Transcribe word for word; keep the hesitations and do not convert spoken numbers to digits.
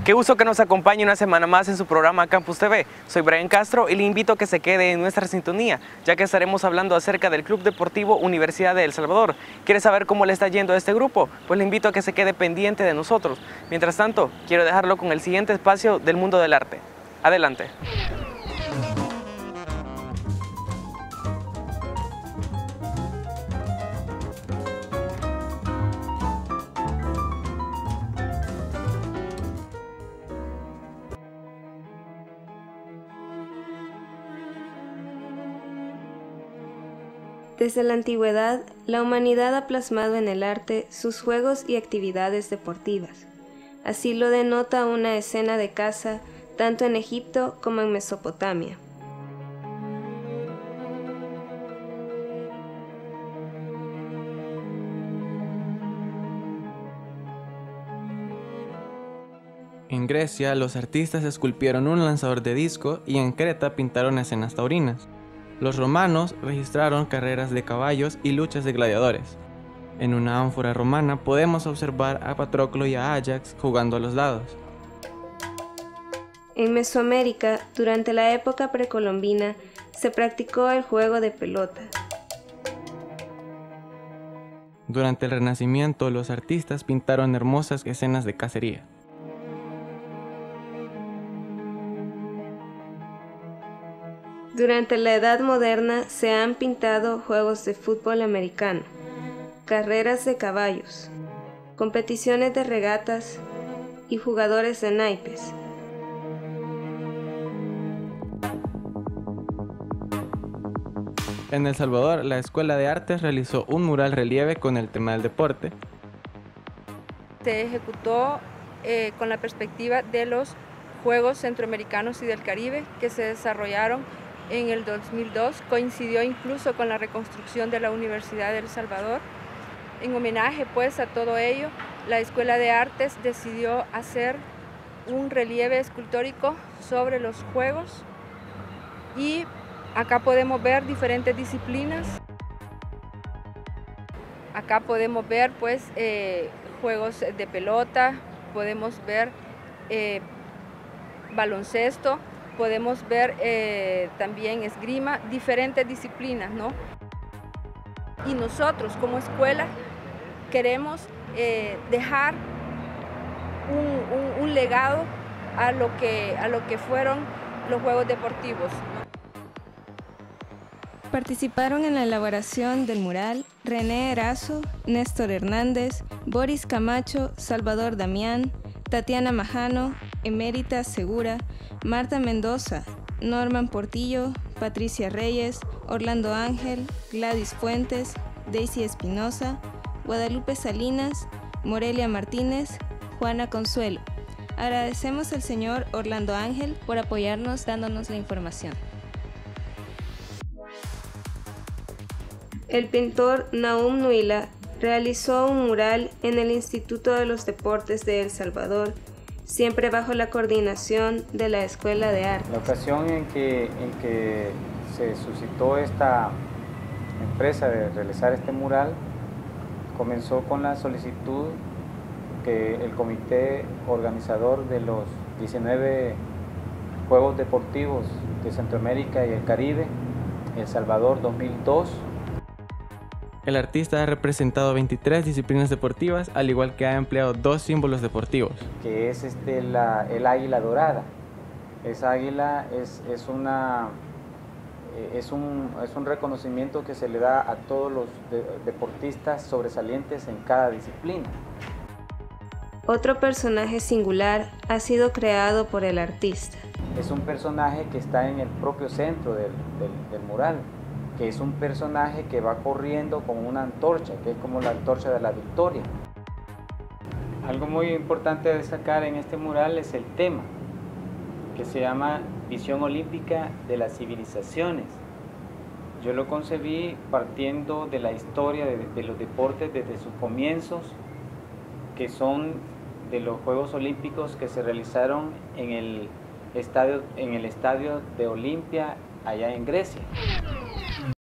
Qué gusto que nos acompañe una semana más en su programa Campus T V. Soy Brian Castro y le invito a que se quede en nuestra sintonía, ya que estaremos hablando acerca del Club Deportivo Universidad de El Salvador. ¿Quiere saber cómo le está yendo a este grupo? Pues le invito a que se quede pendiente de nosotros. Mientras tanto, quiero dejarlo con el siguiente espacio del mundo del arte. Adelante. Desde la antigüedad, la humanidad ha plasmado en el arte sus juegos y actividades deportivas. Así lo denota una escena de caza tanto en Egipto como en Mesopotamia. En Grecia, los artistas esculpieron un lanzador de disco y en Creta pintaron escenas taurinas. Los romanos registraron carreras de caballos y luchas de gladiadores. En una ánfora romana podemos observar a Patroclo y a Ajax jugando a los dados. En Mesoamérica, durante la época precolombina, se practicó el juego de pelota. Durante el Renacimiento, los artistas pintaron hermosas escenas de cacería. Durante la Edad Moderna se han pintado juegos de fútbol americano, carreras de caballos, competiciones de regatas y jugadores de naipes. En El Salvador, la Escuela de Artes realizó un mural relieve con el tema del deporte. Se ejecutó eh, con la perspectiva de los Juegos Centroamericanos y del Caribe que se desarrollaron en el dos mil dos, coincidió incluso con la reconstrucción de la Universidad de El Salvador. En homenaje pues a todo ello, la Escuela de Artes decidió hacer un relieve escultórico sobre los Juegos y acá podemos ver diferentes disciplinas. Acá podemos ver pues eh, juegos de pelota, podemos ver eh, baloncesto, podemos ver eh, también esgrima, diferentes disciplinas, ¿no? Y nosotros como escuela queremos eh, dejar un, un, un legado a lo, que, a lo que fueron los Juegos Deportivos, ¿no? Participaron en la elaboración del mural René Erazo, Néstor Hernández, Boris Camacho, Salvador Damián, Tatiana Majano, Emérita Segura, Marta Mendoza, Norman Portillo, Patricia Reyes, Orlando Ángel, Gladys Fuentes, Daisy Espinosa, Guadalupe Salinas, Morelia Martínez, Juana Consuelo. Agradecemos al señor Orlando Ángel por apoyarnos dándonos la información. El pintor Nahum Nuila realizó un mural en el Instituto de los Deportes de El Salvador, siempre bajo la coordinación de la Escuela de Arte. La ocasión en que, en que se suscitó esta empresa de realizar este mural comenzó con la solicitud que el comité organizador de los diecinueve Juegos Deportivos de Centroamérica y el Caribe, El Salvador dos mil dos. El artista ha representado veintitrés disciplinas deportivas, al igual que ha empleado dos símbolos deportivos. Que es este, la, el águila dorada. Esa águila es, es, una, es, un, es un reconocimiento que se le da a todos los de, deportistas sobresalientes en cada disciplina. Otro personaje singular ha sido creado por el artista. Es un personaje que está en el propio centro del, del, del mural, que es un personaje que va corriendo con una antorcha, que es como la antorcha de la victoria. Algo muy importante a destacar en este mural es el tema, que se llama Visión Olímpica de las Civilizaciones. Yo lo concebí partiendo de la historia de, de los deportes desde sus comienzos, que son de los Juegos Olímpicos que se realizaron en el estadio, en el estadio de Olimpia, allá en Grecia.